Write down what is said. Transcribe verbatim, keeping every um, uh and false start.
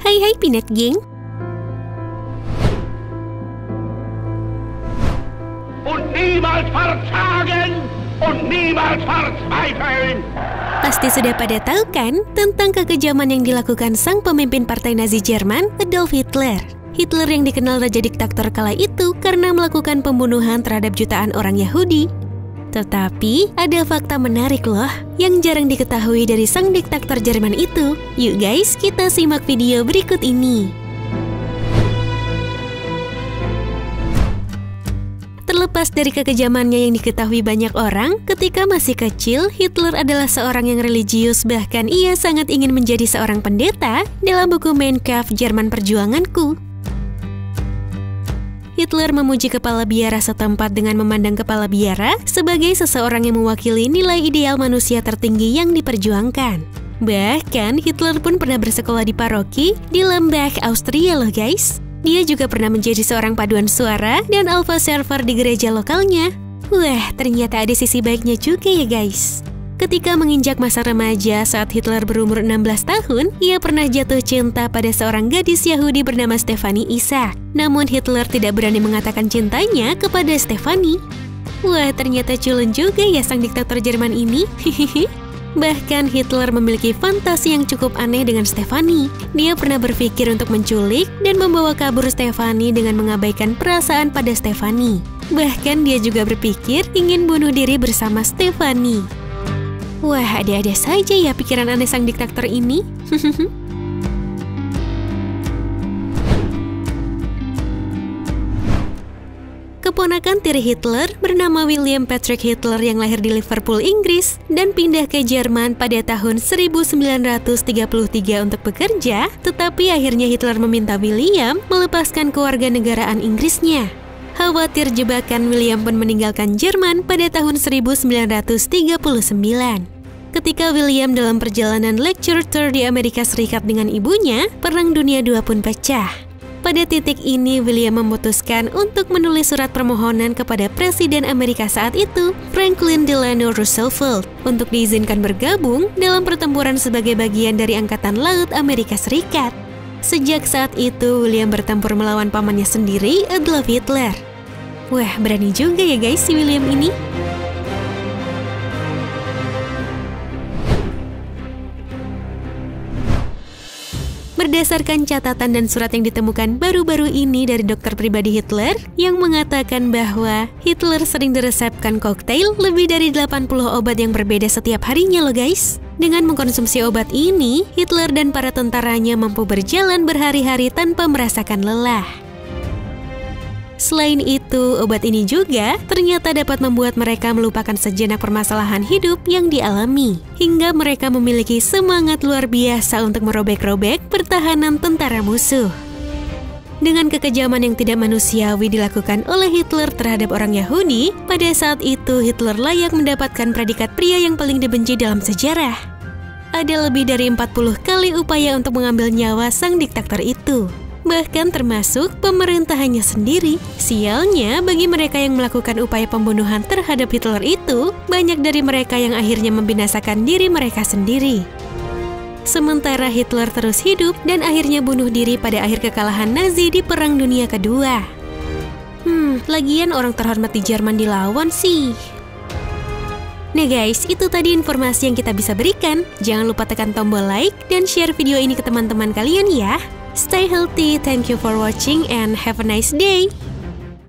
Hai hai Peanut Gang. Und niemals verzagen und niemals verzweifeln. Pasti sudah pada tahu kan tentang kekejaman yang dilakukan sang pemimpin partai Nazi Jerman, Adolf Hitler. Hitler yang dikenal raja diktator kala itu karena melakukan pembunuhan terhadap jutaan orang Yahudi. Tetapi ada fakta menarik loh yang jarang diketahui dari sang diktator Jerman itu. Yuk guys, kita simak video berikut ini. Terlepas dari kekejamannya yang diketahui banyak orang, ketika masih kecil, Hitler adalah seorang yang religius, bahkan ia sangat ingin menjadi seorang pendeta dalam buku Mein Kampf Jerman Perjuanganku. Hitler memuji kepala biara setempat dengan memandang kepala biara sebagai seseorang yang mewakili nilai ideal manusia tertinggi yang diperjuangkan. Bahkan, Hitler pun pernah bersekolah di paroki di Lambach, Austria loh guys. Dia juga pernah menjadi seorang paduan suara dan alpha server di gereja lokalnya. Wah, ternyata ada sisi baiknya juga ya guys. Ketika menginjak masa remaja saat Hitler berumur enam belas tahun, ia pernah jatuh cinta pada seorang gadis Yahudi bernama Stefanie Isaac. Namun Hitler tidak berani mengatakan cintanya kepada Stefanie. Wah, ternyata culun juga ya sang diktator Jerman ini. Bahkan Hitler memiliki fantasi yang cukup aneh dengan Stefanie. Dia pernah berpikir untuk menculik dan membawa kabur Stefanie dengan mengabaikan perasaan pada Stefanie. Bahkan dia juga berpikir ingin bunuh diri bersama Stefanie. Wah, ada-ada saja ya pikiran aneh sang diktator ini. Keponakan tiri Hitler bernama William Patrick Hitler yang lahir di Liverpool, Inggris dan pindah ke Jerman pada tahun seribu sembilan ratus tiga puluh tiga untuk bekerja, tetapi akhirnya Hitler meminta William melepaskan kewarganegaraan Inggrisnya. Khawatir jebakan, William pun meninggalkan Jerman pada tahun seribu sembilan ratus tiga puluh sembilan. Ketika William dalam perjalanan lecture tour di Amerika Serikat dengan ibunya, Perang Dunia kedua pun pecah. Pada titik ini, William memutuskan untuk menulis surat permohonan kepada Presiden Amerika saat itu, Franklin Delano Roosevelt, untuk diizinkan bergabung dalam pertempuran sebagai bagian dari Angkatan Laut Amerika Serikat. Sejak saat itu, William bertempur melawan pamannya sendiri, Adolf Hitler. Wah, berani juga ya guys si William ini. Berdasarkan catatan dan surat yang ditemukan baru-baru ini dari dokter pribadi Hitler yang mengatakan bahwa Hitler sering diresepkan koktail lebih dari delapan puluh obat yang berbeda setiap harinya loh guys. Dengan mengkonsumsi obat ini, Hitler dan para tentaranya mampu berjalan berhari-hari tanpa merasakan lelah. Selain itu, obat ini juga ternyata dapat membuat mereka melupakan sejenak permasalahan hidup yang dialami, hingga mereka memiliki semangat luar biasa untuk merobek-robek pertahanan tentara musuh. Dengan kekejaman yang tidak manusiawi dilakukan oleh Hitler terhadap orang Yahudi, pada saat itu Hitler layak mendapatkan predikat pria yang paling dibenci dalam sejarah. Ada lebih dari empat puluh kali upaya untuk mengambil nyawa sang diktator itu. Bahkan termasuk pemerintahannya sendiri. Sialnya, bagi mereka yang melakukan upaya pembunuhan terhadap Hitler itu, banyak dari mereka yang akhirnya membinasakan diri mereka sendiri. Sementara Hitler terus hidup dan akhirnya bunuh diri pada akhir kekalahan Nazi di Perang Dunia Kedua. Hmm, lagian orang terhormat di Jerman dilawan sih. Nah guys, itu tadi informasi yang kita bisa berikan. Jangan lupa tekan tombol like dan share video ini ke teman-teman kalian ya. Stay healthy, thank you for watching and have a nice day.